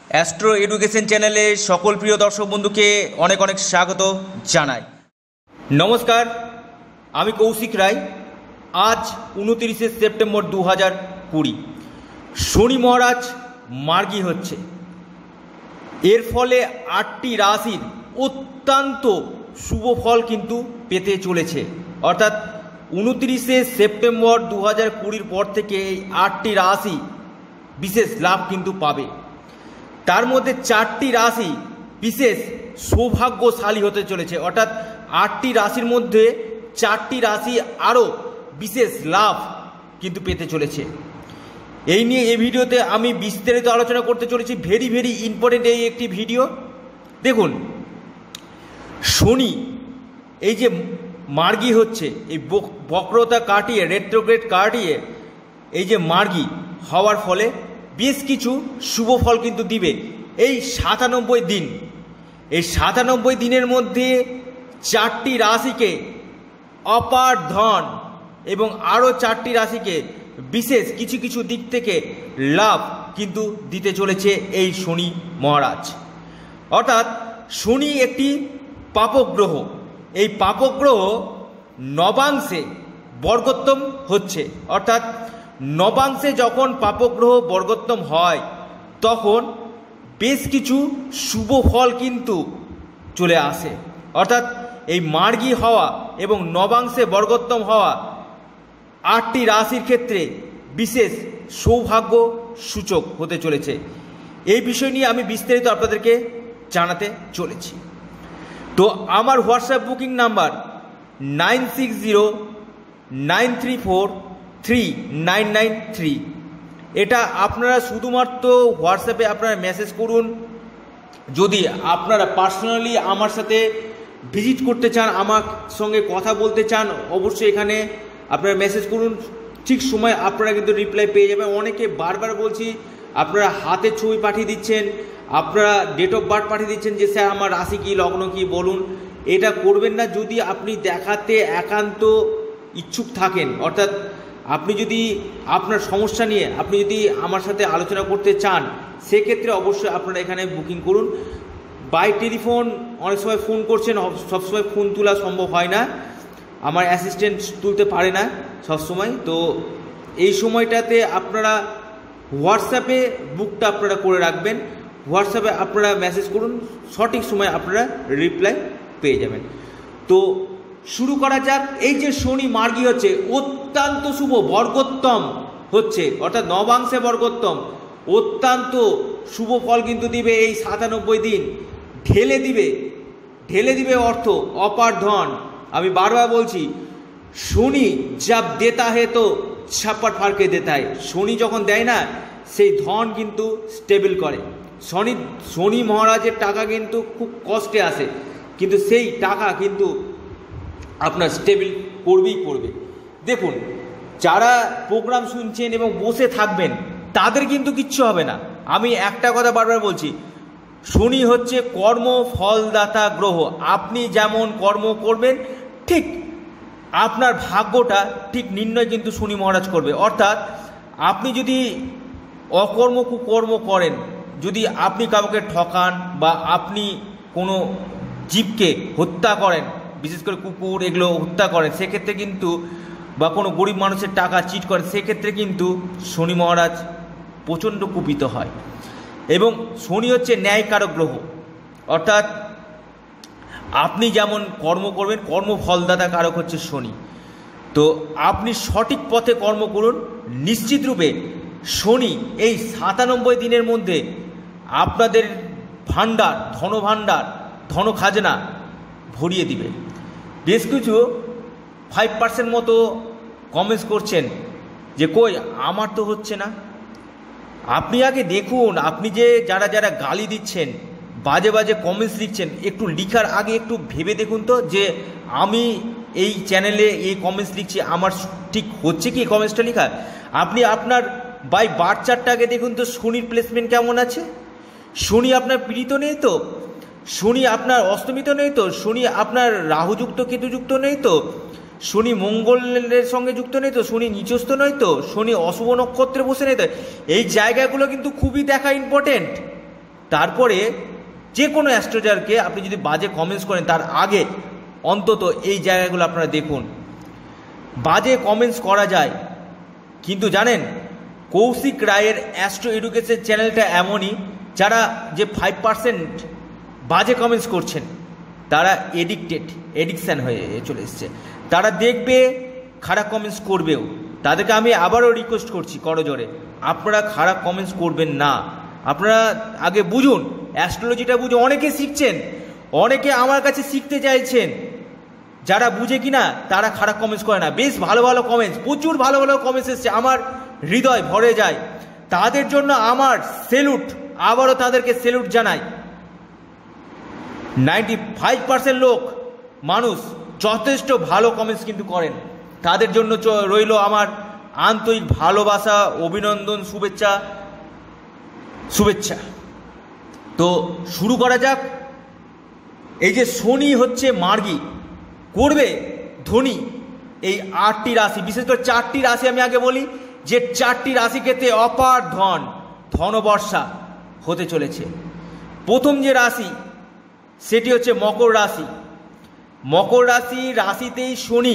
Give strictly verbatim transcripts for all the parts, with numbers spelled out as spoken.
Astro education চ্যানেলে সকল প্রিয় দর্শক বন্ধুকে অনেক অনেক স্বাগত জানাই। নমস্কার, আমি কৌশিক রায়। আজ উনতিরিশে সেপ্টেম্বর দু হাজার কুড়ি শনি মহারাজ মার্গী হচ্ছে। এর ফলে আটটি রাশির অত্যন্ত শুভ ফল কিন্তু পেতে চলেছে। অর্থাৎ উনতিরিশে সেপ্টেম্বর দু হাজার কুড়ির পর থেকে এই আটটি রাশি বিশেষ লাভ কিন্তু পাবে। তার মধ্যে চারটি রাশি বিশেষ সৌভাগ্যশালী হতে চলেছে। অর্থাৎ আটটি রাশির মধ্যে চারটি রাশি আরও বিশেষ লাভ কিন্তু পেতে চলেছে। এই নিয়ে এই ভিডিওতে আমি বিস্তারিত আলোচনা করতে চলেছি। ভেরি ভেরি ইম্পর্টেন্ট এই একটি ভিডিও। দেখুন, শনি এই যে মার্গী হচ্ছে, এই বক্রতা কাটিয়ে রেট্রোগ্রেড কাটিয়ে এই যে মার্গী হওয়ার ফলে বেশ কিছু শুভ ফল কিন্তু দিবে এই সাতানব্বই দিন। এই সাতানব্বই দিনের মধ্যে চারটি রাশিকে অপার ধন এবং আরও চারটি রাশিকে বিশেষ কিছু কিছু দিক থেকে লাভ কিন্তু দিতে চলেছে এই শনি মহারাজ। অর্থাৎ শনি একটি পাপগ্রহ। এই পাপগ্রহ নবাংশে বর্গোত্তম হচ্ছে। অর্থাৎ নবাংশে যখন পাপগ্রহ বর্গোত্তম হয় তখন বেশ কিছু শুভ ফল কিন্তু চলে আসে। অর্থাৎ এই মার্গী হওয়া এবং নবাংশে বর্গোত্তম হওয়া আটটি রাশির ক্ষেত্রে বিশেষ সৌভাগ্য সূচক হতে চলেছে। এই বিষয় নিয়ে আমি বিস্তারিত আপনাদেরকে জানাতে চলেছি। তো আমার WhatsApp booking number nine six zero nine three four three nine nine three. এটা আপনারা শুধুমাত্র হোয়াটসঅ্যাপে আপনারা মেসেজ করুন। যদি আপনারা পার্সোনালি আমার সাথে ভিজিট করতে চান, আমার সঙ্গে কথা বলতে চান, অবশ্যই এখানে আপনারা মেসেজ করুন। ঠিক সময় আপনারা কিন্তু রিপ্লাই পেয়ে যাবেন। অনেকে বারবার বলছি আপনারা হাতের ছবি পাঠিয়ে দিচ্ছেন, আপনারা ডেট অফ বার্থ পাঠিয়ে দিচ্ছেন যে স্যার আমার রাশি কী লগ্ন কী বলুন। এটা করবেন না। যদি আপনি দেখাতে একান্ত ইচ্ছুক থাকেন, অর্থাৎ আপনি যদি আপনার সমস্যা নিয়ে আপনি যদি আমার সাথে আলোচনা করতে চান, সেক্ষেত্রে অবশ্যই আপনারা এখানে বুকিং করুন। বাই টেলিফোন অনেক সময় ফোন করছেন, সবসময় ফোন তোলা সম্ভব হয় না, আমার অ্যাসিস্ট্যান্ট তুলতে পারে না সবসময়। তো এই সময়টাতে আপনারা হোয়াটসঅ্যাপে বুকটা আপনারা করে রাখবেন। হোয়াটসঅ্যাপে আপনারা মেসেজ করুন, সঠিক সময় আপনারা রিপ্লাই পেয়ে যাবেন। তো শুরু করা যাক। এই যে শনি মার্গী হচ্ছে, অত্যন্ত শুভ বর্গোত্তম হচ্ছে, অর্থাৎ নবাংশে বর্গোত্তম, অত্যন্ত শুভ ফল কিন্তু দিবে এই সাতানব্বই দিন। ঢেলে দিবে ঢেলে দিবে অর্থ, অপার ধন। আমি বারবার বলছি, শনি জব দেতা হে তো ছাপ্পাট ফাড়কে দেতা হে। শনি যখন দেয় না, সেই ধন কিন্তু স্টেবল করে। শনি শনি মহারাজের টাকা কিন্তু খুব কষ্টে আসে, কিন্তু সেই টাকা কিন্তু আপনার স্টেবল করবেই করবে। দেখুন, যারা প্রোগ্রাম শুনছেন এবং বসে থাকবেন তাদের কিন্তু কিচ্ছু হবে না। আমি একটা কথা বারবার বলছি, শনি হচ্ছে কর্ম ফলদাতা গ্রহ। আপনি যেমন কর্ম করবেন ঠিক আপনার ভাগ্যটা ঠিক নির্ণয় কিন্তু শনি মহারাজ করবে। অর্থাৎ আপনি যদি অকর্ম কুকর্ম করেন, যদি আপনি কাউকে ঠকান বা আপনি কোনো জীবকে হত্যা করেন, বিশেষ করে কুকুর এগুলো হত্যা করেন, সেক্ষেত্রে কিন্তু বা কোনো গরিব মানুষের টাকা চিট করেন, সেক্ষেত্রে কিন্তু শনি মহারাজ প্রচণ্ড কুপিত হয়। এবং শনি হচ্ছে ন্যায়কারক গ্রহ। অর্থাৎ আপনি যেমন কর্ম করবেন, কর্ম ফলদাতা কারক হচ্ছে শনি। তো আপনি সঠিক পথে কর্ম করুন, নিশ্চিত রূপে শনি এই সাতানব্বই দিনের মধ্যে আপনাদের ভাণ্ডার, ধনভাণ্ডার, ধন খাজনা ভরিয়ে দিবে। বেশ কিছু ফাইভ পার্সেন্ট মতো কমেন্টস করছেন যে কই আমার তো হচ্ছে না। আপনি আগে দেখুন, আপনি যে যারা যারা গালি দিচ্ছেন, বাজে বাজে কমেন্টস লিখছেন, একটু লিখার আগে একটু ভেবে দেখুন তো যে আমি এই চ্যানেলে এই কমেন্টস লিখছি, আমার ঠিক হচ্ছে কি কমেন্টসটা লেখা। আপনি আপনার বাই বার্থ চার্টটা আগে দেখুন তো, শনির প্লেসমেন্ট কেমন আছে। শনি আপনার পীড়িত নেই তো, শনি আপনার অস্তমিত নেই তো, শনি আপনার রাহুযুক্ত কেতুযুক্ত নেই তো, শনি মঙ্গলের সঙ্গে যুক্ত নেই তো, শনি নিচস্থ নয় তো, শনি অশুভ নক্ষত্রে বসে নেই তো। এই জায়গাগুলো কিন্তু খুবই দেখা ইম্পর্টেন্ট। তারপরে যে কোনো অ্যাস্ট্রোলজারকে আপনি যদি বাজে কমেন্টস করেন তার আগে অন্তত এই জায়গাগুলো আপনারা দেখুন। বাজে কমেন্টস করা যায়, কিন্তু জানেন কৌশিক রায়ের অ্যাস্ট্রো এডুকেশন চ্যানেলটা এমনই, যারা যে ফাইভ পার্সেন্ট বাজে কমেন্টস করছেন তারা এডিক্টেড এডিকশান হয়ে চলে এসছে। তারা দেখবে, খারাপ কমেন্টস করবেও। তাদেরকে আমি আবারও রিকোয়েস্ট করছি করজোরে, আপনারা খারাপ কমেন্টস করবেন না। আপনারা আগে বুঝুন, অ্যাস্ট্রোলজিটা বুঝুন। অনেকে শিখছেন, অনেকে আমার কাছে শিখতে চাইছেন, যারা বুঝে কিনা তারা খারাপ কমেন্টস করে না। বেশ ভালো ভালো কমেন্টস, প্রচুর ভালো ভালো কমেন্টস এসছে, আমার হৃদয় ভরে যায়। তাদের জন্য আমার সেলুট, আবারও তাদেরকে সেলুট জানাই। নাইনটি ফাইভ পার্সেন্ট লোক মানুষ যথেষ্ট ভালো কমেন্টস কিন্তু করেন, তাদের জন্য রইল আমার আন্তরিক ভালোবাসা, অভিনন্দন, শুভেচ্ছা শুভেচ্ছা তো শুরু করা যাক। এই যে শনি হচ্ছে মার্গী, করবে ধনী এই আটটি রাশি, বিশেষ করে চারটি রাশি আমি আগে বলি, যে চারটি রাশি ক্ষেত্রে অপার ধন ধনবর্ষা হতে চলেছে। প্রথম যে রাশি সেটি হচ্ছে মকর রাশি। মকর রাশি রাশিতেই শনি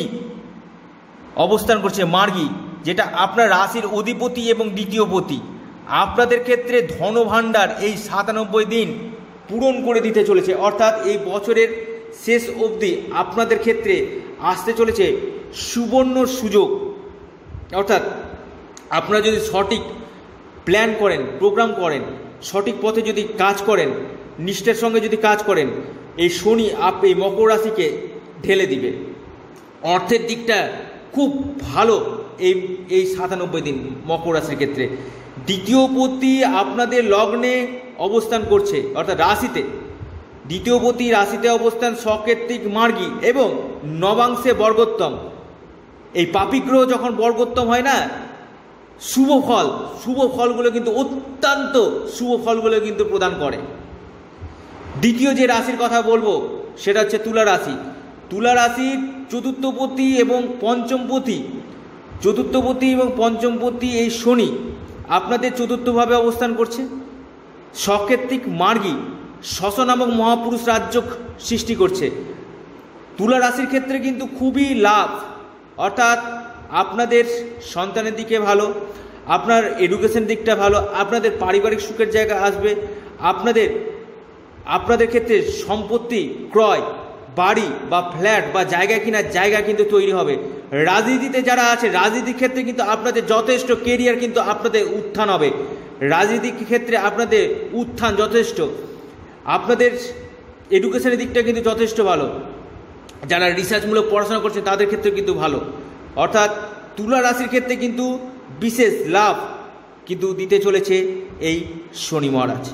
অবস্থান করছে মার্গী, যেটা আপনার রাশির অধিপতি এবং দ্বিতীয় পতি। আপনাদের ক্ষেত্রে ধনভাণ্ডার এই সাতানব্বই দিন পূরণ করে দিতে চলেছে, অর্থাৎ এই বছরের শেষ অবধি আপনাদের ক্ষেত্রে আসতে চলেছে সুবর্ণ সুযোগ। অর্থাৎ আপনারা যদি সঠিক প্ল্যান করেন, প্রোগ্রাম করেন, সঠিক পথে যদি কাজ করেন, নিষ্ঠার সঙ্গে যদি কাজ করেন, এই শনি আপ এই মকর রাশিকে ঢেলে দিবে। অর্থের দিকটা খুব ভালো এই এই সাতানব্বই দিন মকর রাশির ক্ষেত্রে। দ্বিতীয় পতি আপনাদের লগ্নে অবস্থান করছে, অর্থাৎ রাশিতে। দ্বিতীয় পতি রাশিতে অবস্থান সকেত্রিক মার্গী এবং নবাংশে বর্গোত্তম। এই পাপিগ্রহ যখন বর্গোত্তম হয় না, শুভ ফল, শুভ ফলগুলো কিন্তু অত্যন্ত শুভ ফলগুলো কিন্তু প্রদান করে। দ্বিতীয় যে রাশির কথা বলবো সেটা হচ্ছে তুলা রাশি। তুলা রাশির চতুর্থপতি এবং পঞ্চমপতি, চতুর্থপতি এবং পঞ্চমপতি এই শনি আপনাদের চতুর্থভাবে অবস্থান করছে। সকেত্রিক মার্গী শশ নামক মহাপুরুষ রাজ্য সৃষ্টি করছে। তুলা রাশির ক্ষেত্রে কিন্তু খুবই লাভ, অর্থাৎ আপনাদের সন্তানের দিকে ভালো, আপনার এডুকেশন দিকটা ভালো, আপনাদের পারিবারিক সুখের জায়গা আসবে, আপনাদের আপনাদের ক্ষেত্রে সম্পত্তি ক্রয়, বাড়ি বা ফ্ল্যাট বা জায়গা কেনার জায়গা কিন্তু তৈরি হবে। রাজনীতিতে যারা আছে, রাজনীতির ক্ষেত্রে কিন্তু আপনাদের যথেষ্ট কেরিয়ার কিন্তু আপনাদের উত্থান হবে। রাজনীতির ক্ষেত্রে আপনাদের উত্থান যথেষ্ট। আপনাদের এডুকেশনের দিকটা কিন্তু যথেষ্ট ভালো। যারা রিসার্চমূলক পড়াশোনা করছে তাদের ক্ষেত্রে কিন্তু ভালো। অর্থাৎ তুলা রাশির ক্ষেত্রে কিন্তু বিশেষ লাভ কিন্তু দিতে চলেছে এই শনি মহারাজ।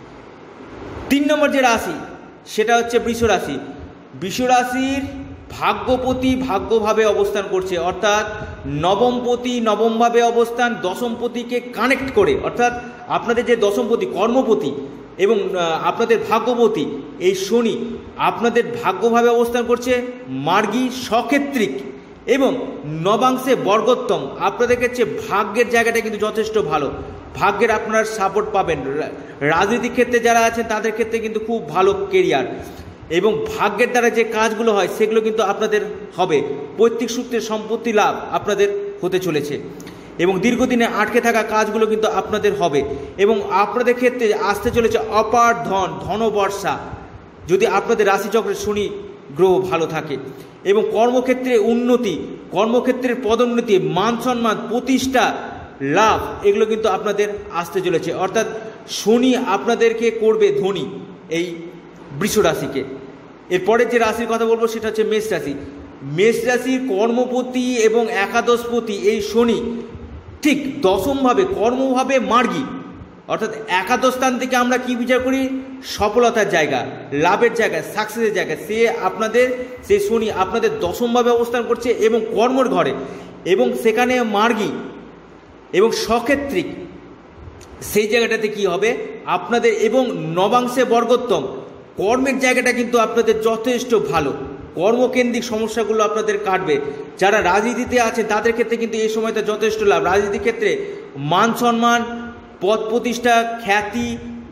তিন নম্বর যে রাশি সেটা হচ্ছে বৃষ রাশি। বৃষ রাশির ভাগ্যপতি ভাগ্যভাবে অবস্থান করছে, অর্থাৎ নবমপতি নবমভাবে অবস্থান দশমপতিকে কানেক্ট করে, অর্থাৎ আপনাদের যে দশমপতি কর্মপতি এবং আপনাদের ভাগ্যপতি এই শনি আপনাদের ভাগ্যভাবে অবস্থান করছে মার্গী সক্ষেত্রিক এবং নবাংশে বর্গোত্তম। আপনাদের কাছে ভাগ্যের জায়গাটা কিন্তু যথেষ্ট ভালো, ভাগ্যের আপনারা সাপোর্ট পাবেন। রাজনীতিক ক্ষেত্রে যারা আছেন তাদের ক্ষেত্রে কিন্তু খুব ভালো কেরিয়ার এবং ভাগ্যের দ্বারা যে কাজগুলো হয় সেগুলো কিন্তু আপনাদের হবে। পৈতৃক সূত্রের সম্পত্তি লাভ আপনাদের হতে চলেছে এবং দীর্ঘদিনে আটকে থাকা কাজগুলো কিন্তু আপনাদের হবে এবং আপনাদের ক্ষেত্রে আসতে চলেছে অপার ধন ধনবর্ষা, যদি আপনাদের রাশিচক্রে শনি গ্রহ ভালো থাকে। এবং কর্মক্ষেত্রে উন্নতি, কর্মক্ষেত্রের পদোন্নতি, মান সম্মান, প্রতিষ্ঠা লাভ এগুলো কিন্তু আপনাদের আসতে চলেছে। অর্থাৎ শনি আপনাদেরকে করবে ধনী এই বৃষ রাশিকে। এরপরের যে রাশির কথা বলবো সেটা হচ্ছে মেষ রাশি। মেষ রাশির কর্মপতি এবং একাদশপতি এই শনি ঠিক দশমভাবে কর্মভাবে মার্গী, অর্থাৎ একাদশ স্থান থেকে আমরা কি বিচার করি, সফলতার জায়গা, লাভের জায়গা, সাকসেসের জায়গা। সে আপনাদের সেই শনি আপনাদের দশমভাবে অবস্থান করছে এবং কর্মর ঘরে, এবং সেখানে মার্গী এবং সক্ষেত্রিক সেই জায়গাটাতে কি হবে আপনাদের, এবং নবাংশে বর্গোত্তম কর্মের জায়গাটা কিন্তু আপনাদের যথেষ্ট ভালো। কর্মকেন্দ্রিক সমস্যাগুলো আপনাদের কাটবে। যারা রাজনীতিতে আছেন তাদের ক্ষেত্রে কিন্তু এই সময়টা যথেষ্ট লাভ। রাজনীতির ক্ষেত্রে মান সম্মান, পদ প্রতিষ্ঠা, খ্যাতি,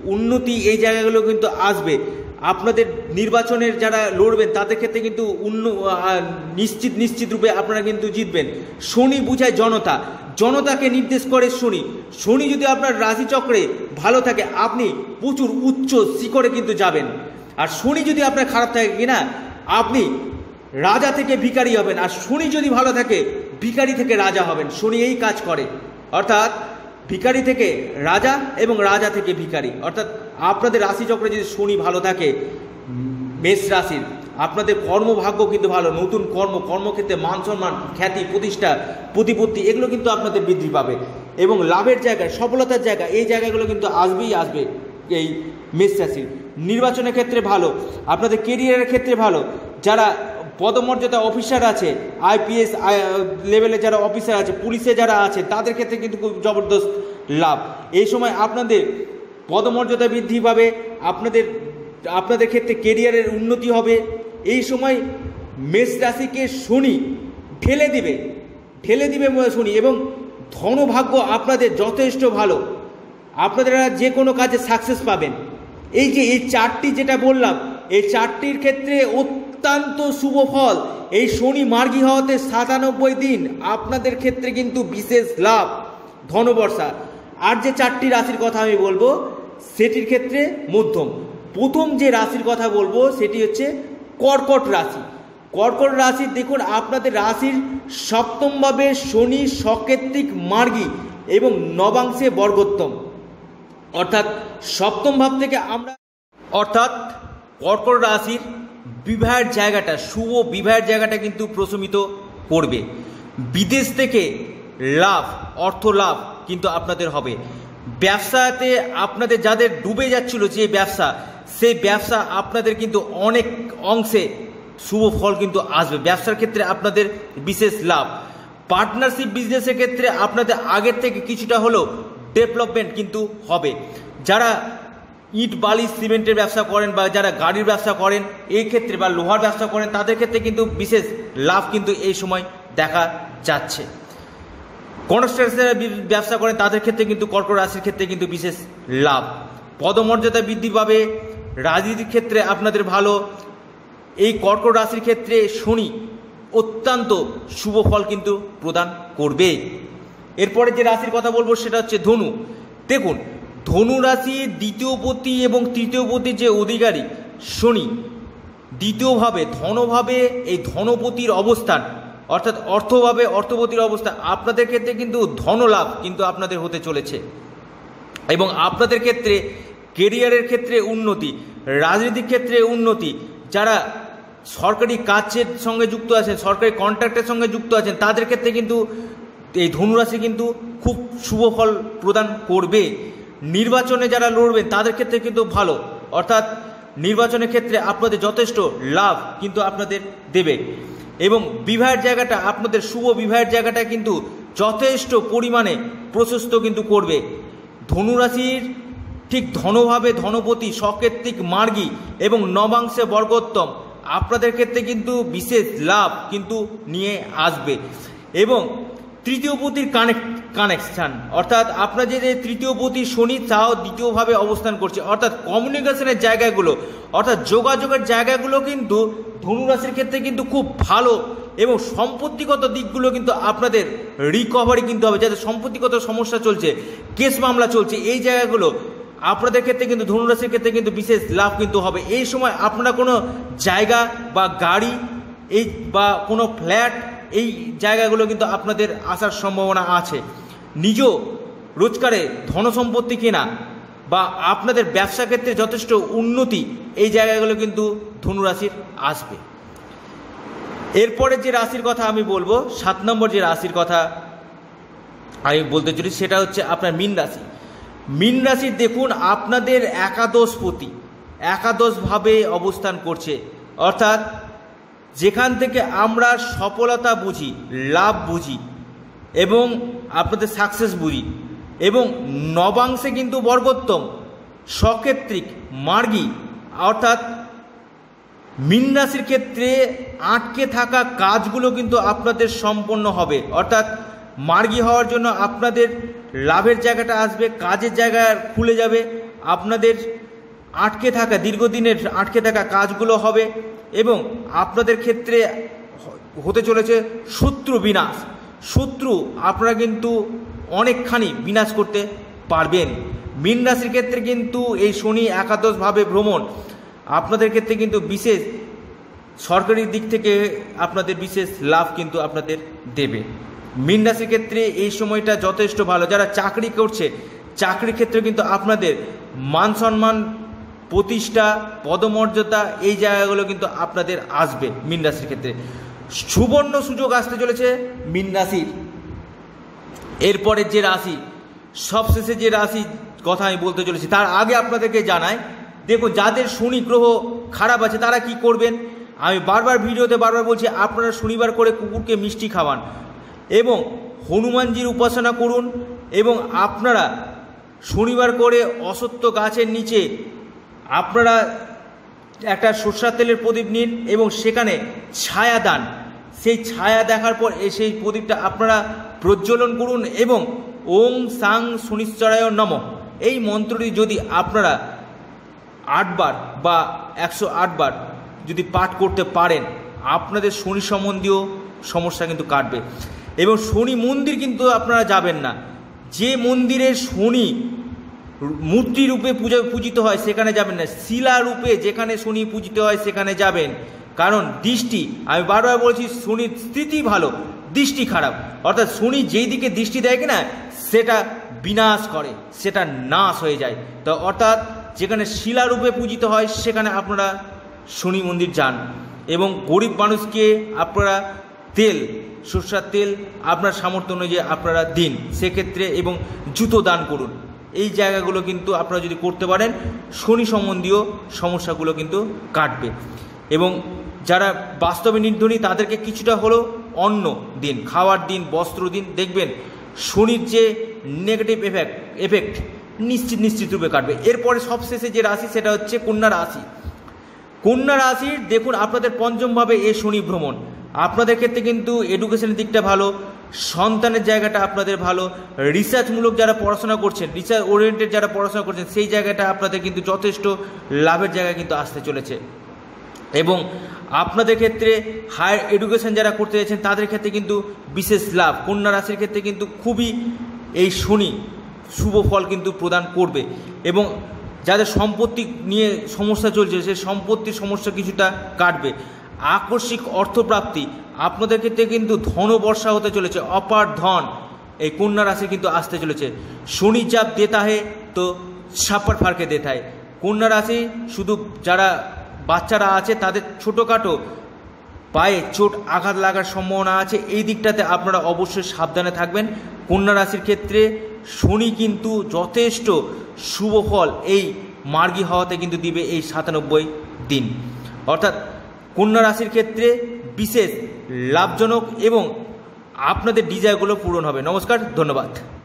উন্নতি এই জায়গাগুলো কিন্তু আসবে। আপনাদের নির্বাচনের যারা লড়বেন তাদের ক্ষেত্রে কিন্তু উন্ন নিশ্চিত নিশ্চিত রূপে আপনারা কিন্তু জিতবেন। শনি বুঝায় জনতা, জনতাকে নির্দেশ করে শনি। শনি যদি আপনার রাশিচক্রে ভালো থাকে আপনি প্রচুর উচ্চ শিখরে কিন্তু যাবেন। আর শনি যদি আপনার খারাপ থাকে কিনা আপনি রাজা থেকে ভিখারি হবেন। আর শনি যদি ভালো থাকে ভিখারি থেকে রাজা হবেন। শনি এই কাজ করে, অর্থাৎ ভিখারি থেকে রাজা এবং রাজা থেকে ভিখারি। অর্থাৎ আপনাদের রাশিচক্রে যদি শনি ভালো থাকে মেষ রাশির, আপনাদের কর্মভাগ্য কিন্তু ভালো, নতুন কর্ম, কর্মক্ষেত্রে মান সম্মান, খ্যাতি, প্রতিষ্ঠা, প্রতিপত্তি এগুলো কিন্তু আপনাদের বৃদ্ধি পাবে এবং লাভের জায়গা, সফলতার জায়গা এই জায়গাগুলো কিন্তু আসবেই আসবে। এই মেষ রাশির নির্বাচনের ক্ষেত্রে ভালো, আপনাদের কেরিয়ারের ক্ষেত্রে ভালো, যারা পদমর্যাদা অফিসার আছে, আইপিএস লেভেলে যারা অফিসার আছে, পুলিশে যারা আছে তাদের ক্ষেত্রে কিন্তু খুব জবরদস্ত লাভ। এই সময় আপনাদের পদমর্যাদা বৃদ্ধি পাবে, আপনাদের আপনাদের ক্ষেত্রে কেরিয়ারের উন্নতি হবে। এই সময় মেষ রাশিকে শনি ঢেলে দিবে ঢেলে দিবে শনি এবং ধনভাগ্য আপনাদের যথেষ্ট ভালো, আপনারা যে কোনো কাজে সাকসেস পাবেন। এই যে এই চারটি যেটা বললাম এই চারটির ক্ষেত্রে অত্যন্ত শুভ ফল। এই শনি মার্গী হওয়াতে সাতানব্বই দিন আপনাদের ক্ষেত্রে কিন্তু বিশেষ লাভ, ধনবর্ষা। আর যে চারটি রাশির কথা আমি বলবো সেটির ক্ষেত্রে মধ্যম। প্রথম যে রাশির কথা বলবো সেটি হচ্ছে কর্কট রাশি। কর্কট রাশির দেখুন আপনাদের রাশির সপ্তমভাবে শনি সকেত্রিক মার্গী এবং নবাংশে বর্গোত্তম, অর্থাৎ সপ্তম ভাব থেকে আমরা অর্থাৎ কর্কট রাশির বিবাহের জায়গাটা, শুভ বিবাহের জায়গাটা কিন্তু প্রশমিত করবে। বিদেশ থেকে লাভ, অর্থ লাভ কিন্তু আপনাদের হবে। ব্যবসাতে আপনাদের যাদের ডুবে যাচ্ছিল যে ব্যবসা, সেই ব্যবসা আপনাদের কিন্তু অনেক অংশে শুভ ফল কিন্তু আসবে। ব্যবসার ক্ষেত্রে আপনাদের বিশেষ লাভ। পার্টনারশিপ বিজনেসের ক্ষেত্রে আপনাদের আগের থেকে কিছুটা হলেও ডেভেলপমেন্ট কিন্তু হবে। যারা ইট বালি সিমেন্টের ব্যবসা করেন বা যারা গাড়ির ব্যবসা করেন এই ক্ষেত্রে বা লোহার ব্যবসা করেন তাদের ক্ষেত্রে কিন্তু বিশেষ লাভ কিন্তু এই সময় দেখা যাচ্ছে। কনস্ট্রাকশনের ব্যবসা করেন তাদের ক্ষেত্রে কিন্তু কর্কট রাশির ক্ষেত্রে কিন্তু বিশেষ লাভ। পদমর্যাদা বৃদ্ধি পাবে। রাজনীতির ক্ষেত্রে আপনাদের ভালো। এই কর্কট রাশির ক্ষেত্রে শনি অত্যন্ত শুভ ফল কিন্তু প্রদান করবে। এরপরে যে রাশির কথা বলবো সেটা হচ্ছে ধনু। দেখুন ধনু রাশির দ্বিতীয়পতি এবং তৃতীয়পতির যে অধিকারী শনি, দ্বিতীয়ভাবে ধনভাবে এই ধনপতির অবস্থান, অর্থাৎ অর্থভাবে অর্থপতির অবস্থান, আপনাদের ক্ষেত্রে কিন্তু ধনলাভ কিন্তু আপনাদের হতে চলেছে এবং আপনাদের ক্ষেত্রে কেরিয়ারের ক্ষেত্রে উন্নতি, রাজনীতির ক্ষেত্রে উন্নতি, যারা সরকারি কাজের সঙ্গে যুক্ত আছেন, সরকারি কন্ট্রাক্টের সঙ্গে যুক্ত আছেন তাদের ক্ষেত্রে কিন্তু এই ধনুরাশি কিন্তু খুব শুভ ফল প্রদান করবে। নির্বাচনে যারা লড়বেন তাদের ক্ষেত্রে কিন্তু ভালো, অর্থাৎ নির্বাচনের ক্ষেত্রে আপনাদের যথেষ্ট লাভ কিন্তু আপনাদের দেবে এবং বিবাহের জায়গাটা, আপনাদের শুভ বিবাহের জায়গাটা কিন্তু যথেষ্ট পরিমাণে প্রশস্ত কিন্তু করবে। ধনুরাশির ঠিক ধনভাবে ধনপতি সকেত্রিক মার্গী এবং নবাংশে বর্গোত্তম আপনাদের ক্ষেত্রে কিন্তু বিশেষ লাভ কিন্তু নিয়ে আসবে এবং তৃতীয় পতির কানেক্ট কানেকশান অর্থাৎ আপনার যে তৃতীয় পতি শনি তাও দ্বিতীয়ভাবে অবস্থান করছে, অর্থাৎ কমিউনিকেশনের জায়গাগুলো, অর্থাৎ যোগাযোগের জায়গাগুলো কিন্তু ধনুরাশির ক্ষেত্রে কিন্তু খুব ভালো এবং সম্পত্তিগত দিকগুলো কিন্তু আপনাদের রিকভারি কিন্তু হবে। যাদের সম্পত্তিগত সমস্যা চলছে, কেস মামলা চলছে, এই জায়গাগুলো আপনাদের ক্ষেত্রে কিন্তু ধনুরাশির ক্ষেত্রে কিন্তু বিশেষ লাভ কিন্তু হবে। এই সময় আপনারা কোনো জায়গা বা গাড়ি এই বা কোনো ফ্ল্যাট এই জায়গাগুলো কিন্তু আপনাদের আসার সম্ভাবনা আছে। নিজ রোজগারে ধনসম্পত্তি কেনা বা আপনাদের ব্যবসা ক্ষেত্রে যথেষ্ট উন্নতি এই জায়গাগুলো কিন্তু ধনুরাশির আসবে। এরপরে যে রাশির কথা আমি বলবো, সাত নম্বর যে রাশির কথা আমি বলতে চলেছি সেটা হচ্ছে আপনার মীন রাশি। মীন রাশির দেখুন আপনাদের একাদশপতি একাদশভাবে অবস্থান করছে, অর্থাৎ যেখান থেকে আমরা সফলতা বুঝি, লাভ বুঝি এবং আপনাদের সাকসেস বুঝি এবং নবাংশে কিন্তু বর্গোত্তম সকেত্রিক মার্গী, অর্থাৎ মীন রাশির ক্ষেত্রে আটকে থাকা কাজগুলো কিন্তু আপনাদের সম্পন্ন হবে, অর্থাৎ মার্গী হওয়ার জন্য আপনাদের লাভের জায়গাটা আসবে, কাজের জায়গা খুলে যাবে, আপনাদের আটকে থাকা দীর্ঘদিনের আটকে থাকা কাজগুলো হবে এবং আপনাদের ক্ষেত্রে হতে চলেছে শত্রু বিনাশ। শত্রু আপনারা কিন্তু অনেকখানি বিনাশ করতে পারবেন। মীন রাশির ক্ষেত্রে কিন্তু এই শনি একাদশভাবে ভ্রমণ আপনাদের ক্ষেত্রে কিন্তু বিশেষ সরকারি দিক থেকে আপনাদের বিশেষ লাভ কিন্তু আপনাদের দেবে। মীন রাশির ক্ষেত্রে এই সময়টা যথেষ্ট ভালো। যারা চাকরি করছে চাকরির ক্ষেত্রে কিন্তু আপনাদের মান সম্মান, প্রতিষ্ঠা, পদমর্যাদা এই জায়গাগুলো কিন্তু আপনাদের আসবে। মীন রাশির ক্ষেত্রে সুবর্ণ সুযোগ আসতে চলেছে মীন রাশির। এরপরে যে রাশি, সবশেষে যে রাশি কথা আমি বলতে চলেছি তার আগে আপনাদেরকে জানাই, দেখুন যাদের শনি গ্রহ খারাপ আছে তারা কি করবেন। আমি বারবার ভিডিওতে বারবার বলছি, আপনারা শনিবার করে কুকুরকে মিষ্টি খাওয়ান এবং হনুমানজির উপাসনা করুন এবং আপনারা শনিবার করে অশ্বত্থ গাছের নিচে আপনারা একটা সরষের তেলের প্রদীপ নিন এবং সেখানে ছায়া দান। সেই ছায়া দেখার পর সেই প্রদীপটা আপনারা প্রজ্বলন করুন এবং ওং সাং শনিশ্চরায় নমঃ এই মন্ত্রটি যদি আপনারা আটবার বা একশো আটবার যদি পাঠ করতে পারেন, আপনাদের শনি সম্বন্ধীয় সমস্যা কিন্তু কাটবে। এবং শনি মন্দির কিন্তু আপনারা যাবেন না। যে মন্দিরে শনি মূর্তি রূপে পূজা পূজিত হয় সেখানে যাবেন না। শিলা রূপে যেখানে শনি পূজিত হয় সেখানে যাবেন, কারণ দৃষ্টি, আমি বারবার বলছি শনির স্থিতি ভালো, দৃষ্টি খারাপ। অর্থাৎ শনি যেই দিকে দৃষ্টি দেয় কিনা সেটা বিনাশ করে, সেটা নাশ হয়ে যায়। তো অর্থাৎ যেখানে শিলা রূপে পূজিত হয় সেখানে আপনারা শনি মন্দির যান এবং গরিব মানুষকে আপনারা তেল, সরষের তেল আপনার সামর্থ্য অনুযায়ী আপনারা দিন সেক্ষেত্রে, এবং জুতো দান করুন। এই জায়গাগুলো কিন্তু আপনারা যদি করতে পারেন শনি সম্বন্ধীয় সমস্যাগুলো কিন্তু কাটবে। এবং যারা বাস্তবে নির্ধনী তাদেরকে কিছুটা হলেও অন্ন দিন, খাওয়ার দিন, বস্ত্র দিন, দেখবেন শনির যে নেগেটিভ এফেক্ট এফেক্ট নিশ্চিত নিশ্চিত রূপে কাটবে। এরপরে সবশেষে যে রাশি সেটা হচ্ছে কন্যা রাশি। কন্যা রাশির দেখুন আপনাদের পঞ্চমভাবে এ শনি ভ্রমণ আপনাদের ক্ষেত্রে কিন্তু এডুকেশনের দিকটা ভালো, সন্তানের জায়গাটা আপনাদের ভালো, রিসার্চমূলক যারা পড়াশোনা করছেন, রিসার্চ ওরিয়েন্টেড যারা পড়াশোনা করছেন সেই জায়গাটা আপনাদের কিন্তু যথেষ্ট লাভের জায়গা কিন্তু আসতে চলেছে। এবং আপনাদের ক্ষেত্রে হায়ার এডুকেশন যারা করতে চাইছেন তাদের ক্ষেত্রে কিন্তু বিশেষ লাভ। কন্যা রাশির ক্ষেত্রে কিন্তু খুবই এই শনি শুভ ফল কিন্তু প্রদান করবে। এবং যাদের সম্পত্তি নিয়ে সমস্যা চলছে সেই সম্পত্তির সমস্যা কিছুটা কাটবে। আকস্মিক অর্থপ্রাপ্তি আপনাদের ক্ষেত্রে কিন্তু ধনবর্ষা হতে চলেছে, অপার ধন এই কন্যা রাশি কিন্তু আসতে চলেছে। শনি চাপ দেতা হে তো ছাপ্পার ফারকে দেতা হে। কন্যা রাশি শুধু যারা বাচ্চারা আছে তাদের ছোটোখাটো পায়ে চোট আঘাত লাগার সম্ভাবনা আছে, এই দিকটাতে আপনারা অবশ্যই সাবধানে থাকবেন। কন্যা রাশির ক্ষেত্রে শনি কিন্তু যথেষ্ট শুভ ফল এই মার্গী হওয়াতে কিন্তু দিবে এই সাতানব্বই দিন। অর্থাৎ কন্যা রাশির ক্ষেত্রে বিশেষ লাভজনক এবং আপনাদের ডিজায়ারগুলো পূরণ হবে। নমস্কার, ধন্যবাদ।